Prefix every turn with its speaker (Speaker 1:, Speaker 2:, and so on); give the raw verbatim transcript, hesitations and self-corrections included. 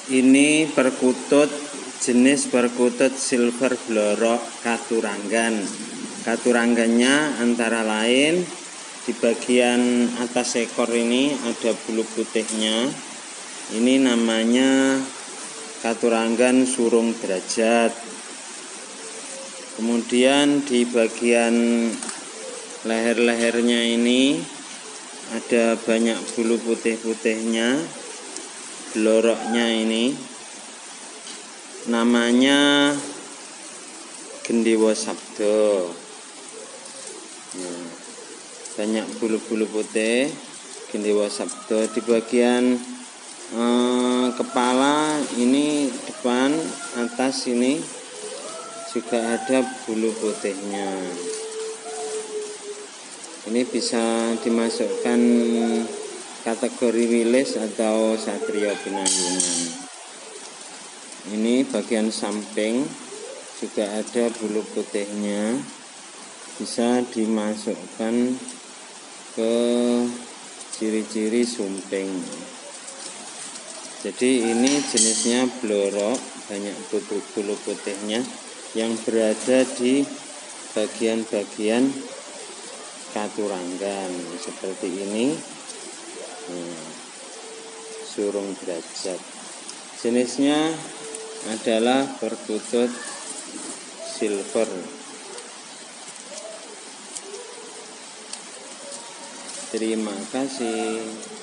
Speaker 1: Ini perkutut, jenis perkutut silver blorok katuranggan. Katuranggannya antara lain di bagian atas ekor ini ada bulu putihnya. Ini namanya katuranggan surung derajat. Kemudian di bagian leher-lehernya ini ada banyak bulu putih-putihnya. Bloroknya ini namanya Gendewa Sabdo. Nah, banyak bulu-bulu putih Gendewa Sabdo. Di bagian eh, kepala ini, depan atas ini juga ada bulu putihnya. Ini bisa dimasukkan kategori wilis atau satrio pinanggungan. Ini bagian samping juga ada bulu putihnya, bisa dimasukkan ke ciri-ciri sumping. Jadi ini jenisnya blorok, banyak bulu putihnya yang berada di bagian-bagian katuranggan seperti ini. Hmm, surung derajat. Jenisnya adalah perkutut silver. Terima kasih.